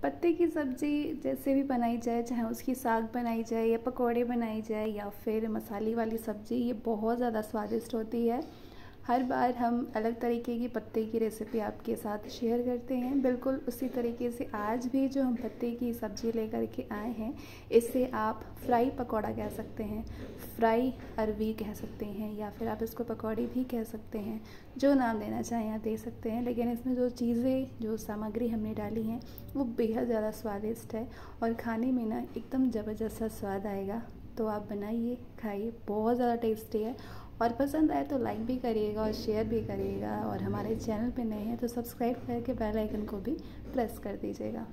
पत्ते की सब्ज़ी जैसे भी बनाई जाए, चाहे उसकी साग बनाई जाए या पकौड़े बनाई जाए या फिर मसाले वाली सब्ज़ी, ये बहुत ज़्यादा स्वादिष्ट होती है। हर बार हम अलग तरीके की पत्ते की रेसिपी आपके साथ शेयर करते हैं। बिल्कुल उसी तरीके से आज भी जो हम पत्ते की सब्ज़ी लेकर के आए हैं, इसे आप फ्राई पकौड़ा कह सकते हैं, फ्राई अरवी कह सकते हैं, या फिर आप इसको पकौड़ी भी कह सकते हैं। जो नाम देना चाहें आप दे सकते हैं, लेकिन इसमें जो चीज़ें, जो सामग्री हमने डाली हैं वो बेहद ज़्यादा स्वादिष्ट है और खाने में ना एकदम ज़बरदस्त सा स्वाद आएगा। तो आप बनाइए, खाइए, बहुत ज़्यादा टेस्टी है। और पसंद आए तो लाइक भी करिएगा और शेयर भी करिएगा, और हमारे चैनल पे नए हैं तो सब्सक्राइब करके बेल आइकन को भी प्रेस कर दीजिएगा।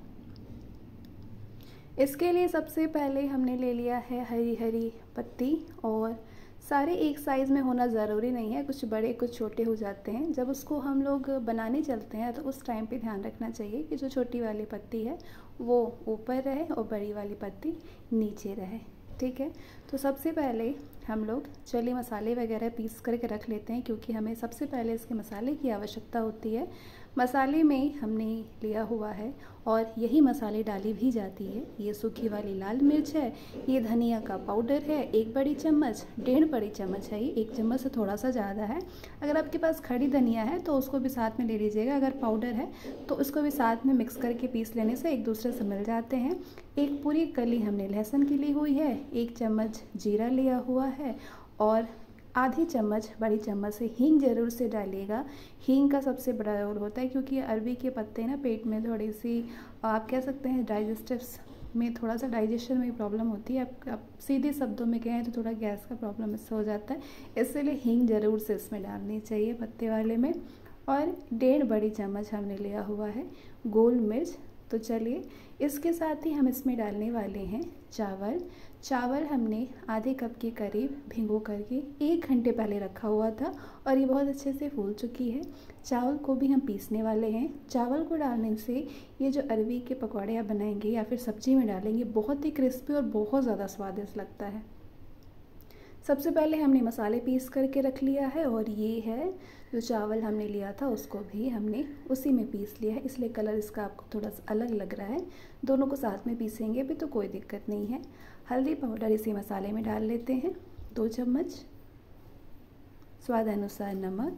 इसके लिए सबसे पहले हमने ले लिया है हरी हरी पत्ती, और सारे एक साइज़ में होना ज़रूरी नहीं है, कुछ बड़े कुछ छोटे हो जाते हैं। जब उसको हम लोग बनाने चलते हैं तो उस टाइम पे ध्यान रखना चाहिए कि जो छोटी वाली पत्ती है वो ऊपर रहे और बड़ी वाली पत्ती नीचे रहे, ठीक है। तो सबसे पहले हम लोग चलिए मसाले वगैरह पीस करके रख लेते हैं, क्योंकि हमें सबसे पहले इसके मसाले की आवश्यकता होती है। मसाले में हमने लिया हुआ है और यही मसाले डाली भी जाती है। ये सूखी वाली लाल मिर्च है, ये धनिया का पाउडर है 1 बड़ी चम्मच, 1.5 बड़ी चम्मच है, ये 1 चम्मच से थोड़ा सा ज़्यादा है। अगर आपके पास खड़ी धनिया है तो उसको भी साथ में ले लीजिएगा, अगर पाउडर है तो उसको भी साथ में मिक्स करके पीस लेने से एक दूसरे से मिल जाते हैं। एक पूरी कली हमने लहसुन की ली हुई है, 1 चम्मच जीरा लिया हुआ है, और आधी चम्मच बड़ी चम्मच से हींग ज़रूर से डालिएगा। हींग का सबसे बड़ा रोल होता है, क्योंकि अरबी के पत्ते ना पेट में थोड़ी सी, आप कह सकते हैं डाइजेस्टिव्स में थोड़ा सा डाइजेशन में प्रॉब्लम होती है। आप सीधे शब्दों में कहें तो थोड़ा गैस का प्रॉब्लम इससे हो जाता है, इसलिए हींग ज़रूर से इसमें डालनी चाहिए पत्ते वाले में। और 1.5 बड़ी चम्मच हमने लिया हुआ है गोल मिर्च। तो चलिए इसके साथ ही हम इसमें डालने वाले हैं चावल। चावल हमने आधे कप के करीब भिगो करके 1 घंटे पहले रखा हुआ था और ये बहुत अच्छे से फूल चुकी है। चावल को भी हम पीसने वाले हैं। चावल को डालने से ये जो अरबी के पकौड़े आप बनाएंगे या फिर सब्जी में डालेंगे, बहुत ही क्रिस्पी और बहुत ज़्यादा स्वादिष्ट लगता है। सबसे पहले हमने मसाले पीस करके रख लिया है, और ये है जो चावल हमने लिया था उसको भी हमने उसी में पीस लिया है, इसलिए कलर इसका आपको थोड़ा सा अलग लग रहा है। दोनों को साथ में पीसेंगे भी तो कोई दिक्कत नहीं है। हल्दी पाउडर इसी मसाले में डाल लेते हैं 2 चम्मच, स्वाद अनुसार नमक,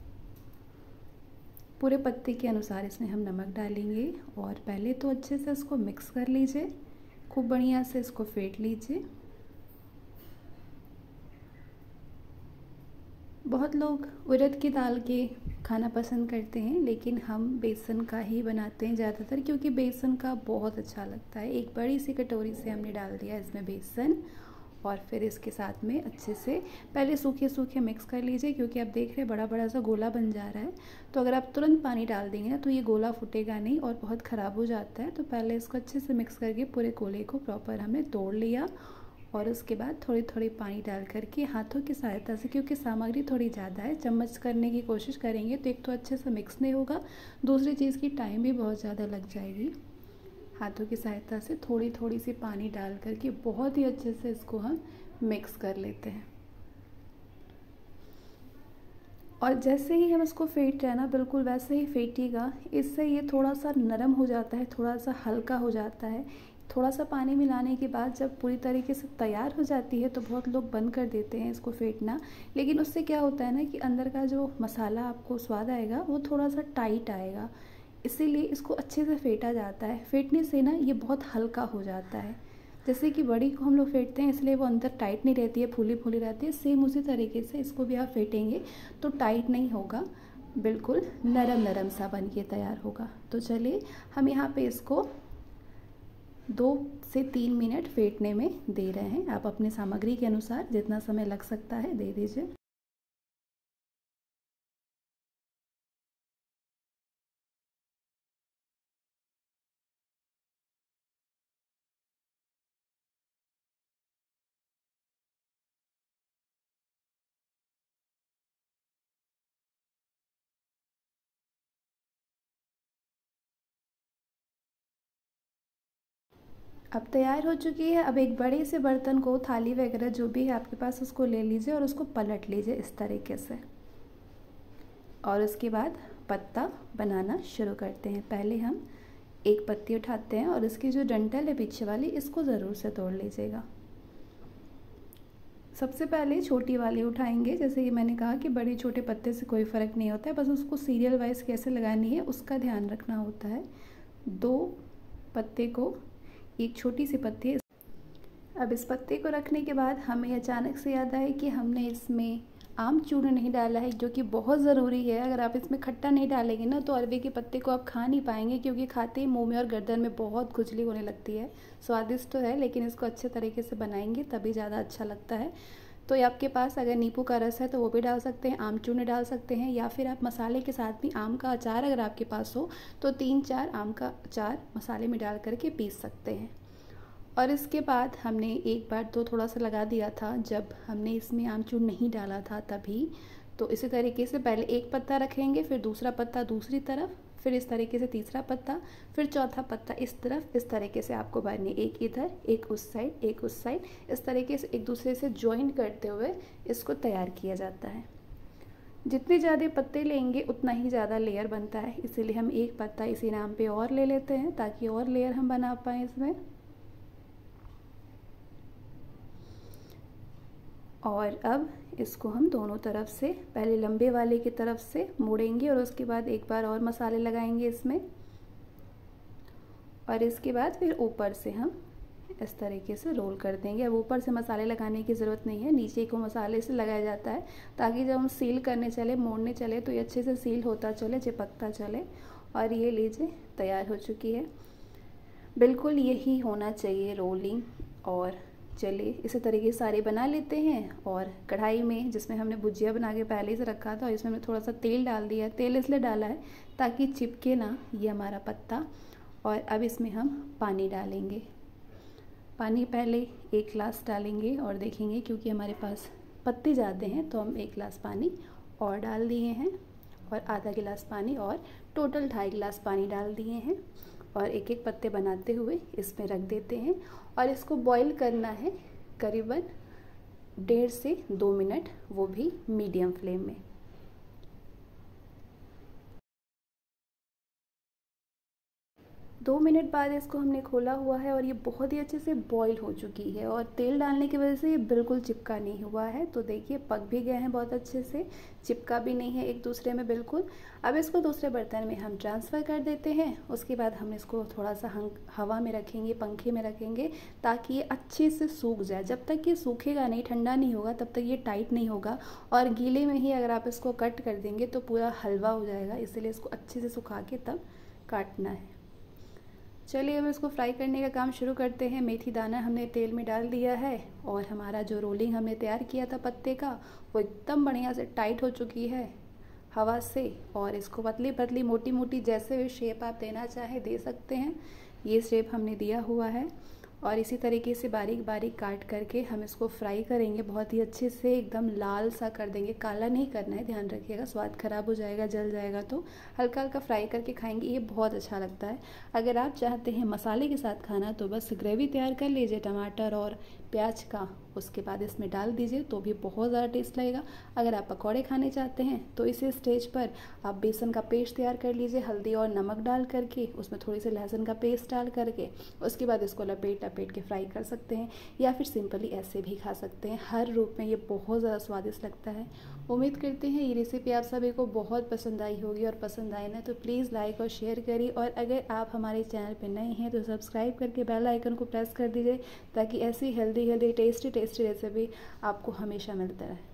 पूरे पत्ते के अनुसार इसमें हम नमक डालेंगे। और पहले तो अच्छे से इसको मिक्स कर लीजिए, खूब बढ़िया से इसको फेंट लीजिए। बहुत लोग उड़द की दाल के खाना पसंद करते हैं, लेकिन हम बेसन का ही बनाते हैं ज़्यादातर, क्योंकि बेसन का बहुत अच्छा लगता है। एक बड़ी सी कटोरी से हमने डाल दिया इसमें बेसन, और फिर इसके साथ में अच्छे से पहले सूखे सूखे मिक्स कर लीजिए, क्योंकि आप देख रहे हैं बड़ा बड़ा सा गोला बन जा रहा है। तो अगर आप तुरंत पानी डाल देंगे ना तो ये गोला फूटेगा नहीं और बहुत ख़राब हो जाता है। तो पहले इसको अच्छे से मिक्स करके पूरे गोले को प्रॉपर हमने तोड़ लिया, और उसके बाद थोड़ी थोड़ी पानी डाल करके हाथों की सहायता से, क्योंकि सामग्री थोड़ी ज़्यादा है, चम्मच करने की कोशिश करेंगे तो एक तो अच्छे से मिक्स नहीं होगा, दूसरी चीज़ की टाइम भी बहुत ज़्यादा लग जाएगी। हाथों की सहायता से थोड़ी थोड़ी सी पानी डाल करके बहुत ही अच्छे से इसको हम मिक्स कर लेते हैं। और जैसे ही हम इसको फेंट रहे हैं ना, बिल्कुल वैसे ही फेंटिएगा, इससे ये थोड़ा सा नरम हो जाता है, थोड़ा सा हल्का हो जाता है। थोड़ा सा पानी मिलाने के बाद जब पूरी तरीके से तैयार हो जाती है तो बहुत लोग बंद कर देते हैं इसको फेंटना, लेकिन उससे क्या होता है ना कि अंदर का जो मसाला आपको स्वाद आएगा वो थोड़ा सा टाइट आएगा, इसीलिए इसको अच्छे से फेंटा जाता है। फेंटने से ना ये बहुत हल्का हो जाता है। जैसे कि बड़ी को हम लोग फेंटते हैं इसलिए वो अंदर टाइट नहीं रहती है, फूली फूली रहती है, सेम उसी तरीके से इसको भी आप फेंटेंगे तो टाइट नहीं होगा, बिल्कुल नरम नरम सा बन के तैयार होगा। तो चलिए हम यहाँ पे इसको 2 से 3 मिनट फेंटने में दे रहे हैं। आप अपने सामग्री के अनुसार जितना समय लग सकता है दे दीजिए। अब तैयार हो चुकी है। अब एक बड़े से बर्तन को, थाली वगैरह जो भी है आपके पास, उसको ले लीजिए और उसको पलट लीजिए इस तरीके से, और उसके बाद पत्ता बनाना शुरू करते हैं। पहले हम एक पत्ती उठाते हैं और इसकी जो डंठल है पीछे वाली, इसको ज़रूर से तोड़ लीजिएगा। सबसे पहले छोटी वाली उठाएंगे। जैसे कि मैंने कहा कि बड़े छोटे पत्ते से कोई फ़र्क नहीं होता है, बस उसको सीरियल वाइज कैसे लगानी है उसका ध्यान रखना होता है। 2 पत्ते को, एक छोटी सी पत्ती है। अब इस पत्ते को रखने के बाद हमें अचानक से याद आए कि हमने इसमें आमचूर नहीं डाला है, जो कि बहुत ज़रूरी है। अगर आप इसमें खट्टा नहीं डालेंगे ना तो अरवी के पत्ते को आप खा नहीं पाएंगे, क्योंकि खाते ही मुंह में और गर्दन में बहुत खुजली होने लगती है। स्वादिष्ट तो है लेकिन इसको अच्छे तरीके से बनाएंगे तभी ज़्यादा अच्छा लगता है। तो आपके पास अगर नींबू का रस है तो वो भी डाल सकते हैं, आमचूर डाल सकते हैं, या फिर आप मसाले के साथ भी आम का अचार अगर आपके पास हो तो 3-4 आम का अचार मसाले में डाल करके पीस सकते हैं। और इसके बाद हमने एक बार तो थोड़ा सा लगा दिया था जब हमने इसमें आमचूर नहीं डाला था तभी। तो इसी तरीके से पहले एक पत्ता रखेंगे, फिर दूसरा पत्ता दूसरी तरफ, फिर इस तरीके से तीसरा पत्ता, फिर चौथा पत्ता इस तरफ। इस तरीके से आपको भरनी, एक इधर एक उस साइड एक उस साइड, इस तरीके से एक दूसरे से ज्वाइन करते हुए इसको तैयार किया जाता है। जितने ज़्यादा पत्ते लेंगे उतना ही ज़्यादा लेयर बनता है, इसीलिए हम एक पत्ता इसी नाम पे और ले लेते हैं ताकि और लेयर हम बना पाएँ इसमें। और अब इसको हम दोनों तरफ से, पहले लंबे वाले की तरफ से मोड़ेंगे और उसके बाद एक बार और मसाले लगाएंगे इसमें, और इसके बाद फिर ऊपर से हम इस तरीके से रोल कर देंगे। अब ऊपर से मसाले लगाने की ज़रूरत नहीं है, नीचे को मसाले से लगाया जाता है ताकि जब हम सील करने चले, मोड़ने चले तो ये अच्छे से सील होता चले, चिपकता चले। और ये लीजिए तैयार हो चुकी है। बिल्कुल यही होना चाहिए रोलिंग। और चलिए इसी तरीके से सारे बना लेते हैं। और कढ़ाई में जिसमें हमने भुजिया बना के पहले से रखा था, इसमें हमने थोड़ा सा तेल डाल दिया है। तेल इसलिए डाला है ताकि चिपके ना ये हमारा पत्ता। और अब इसमें हम पानी डालेंगे। पानी पहले 1 गिलास डालेंगे और देखेंगे, क्योंकि हमारे पास पत्ते ज़्यादा हैं तो हम 1 गिलास पानी और डाल दिए हैं, और आधा गिलास पानी, और टोटल 2.5 गिलास पानी डाल दिए हैं। और एक एक पत्ते बनाते हुए इसमें रख देते हैं और इसको बॉईल करना है करीबन 1.5 से 2 मिनट, वो भी मीडियम फ्लेम में। 2 मिनट बाद इसको हमने खोला हुआ है और ये बहुत ही अच्छे से बॉईल हो चुकी है, और तेल डालने की वजह से ये बिल्कुल चिपका नहीं हुआ है। तो देखिए पक भी गए हैं बहुत अच्छे से, चिपका भी नहीं है एक दूसरे में बिल्कुल। अब इसको दूसरे बर्तन में हम ट्रांसफ़र कर देते हैं। उसके बाद हम इसको थोड़ा सा हवा में रखेंगे, पंखे में रखेंगे, ताकि ये अच्छे से सूख जाए। जब तक ये सूखेगा नहीं, ठंडा नहीं होगा, तब तक ये टाइट नहीं होगा। और गीले में ही अगर आप इसको कट कर देंगे तो पूरा हलवा हो जाएगा, इसलिए इसको अच्छे से सुखा के तब काटना है। चलिए अब इसको फ्राई करने का काम शुरू करते हैं। मेथी दाना हमने तेल में डाल दिया है, और हमारा जो रोलिंग हमने तैयार किया था पत्ते का, वो एकदम बढ़िया से टाइट हो चुकी है हवा से। और इसको पतली पतली मोटी मोटी जैसे भी शेप आप देना चाहें दे सकते हैं। ये शेप हमने दिया हुआ है, और इसी तरीके से बारीक बारीक काट करके हम इसको फ्राई करेंगे बहुत ही अच्छे से, एकदम लाल सा कर देंगे। काला नहीं करना है, ध्यान रखिएगा, स्वाद खराब हो जाएगा, जल जाएगा। तो हल्का हल्का फ्राई करके खाएंगे, ये बहुत अच्छा लगता है। अगर आप चाहते हैं मसाले के साथ खाना तो बस ग्रेवी तैयार कर लीजिए टमाटर और प्याज का, उसके बाद इसमें डाल दीजिए तो भी बहुत ज़्यादा टेस्ट लगेगा। अगर आप पकौड़े खाने चाहते हैं तो इसी स्टेज पर आप बेसन का पेस्ट तैयार कर लीजिए, हल्दी और नमक डाल करके, उसमें थोड़ी सी लहसुन का पेस्ट डाल करके, उसके बाद इसको लपेट लपेट के फ्राई कर सकते हैं, या फिर सिंपली ऐसे भी खा सकते हैं। हर रूप में ये बहुत ज़्यादा स्वादिष्ट लगता है। उम्मीद करते हैं ये रेसिपी आप सभी को बहुत पसंद आई होगी, और पसंद आए ना तो प्लीज़ लाइक और शेयर करिए। और अगर आप हमारे चैनल पर नए हैं तो सब्सक्राइब करके बेल आइकन को प्रेस कर दीजिए, ताकि ऐसी हेल्दी टेस्टी रेसिपी आपको हमेशा मिलता रहे।